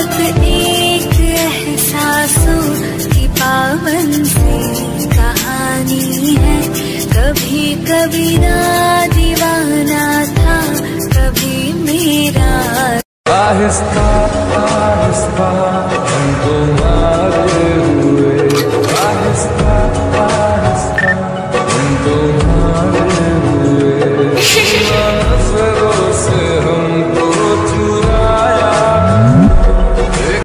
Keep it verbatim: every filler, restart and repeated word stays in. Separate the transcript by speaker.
Speaker 1: अब एक एहसासों की पावन सी कहानी है। कभी कभी ना दीवाना था, कभी मेरा। आहिस्ता आहिस्ता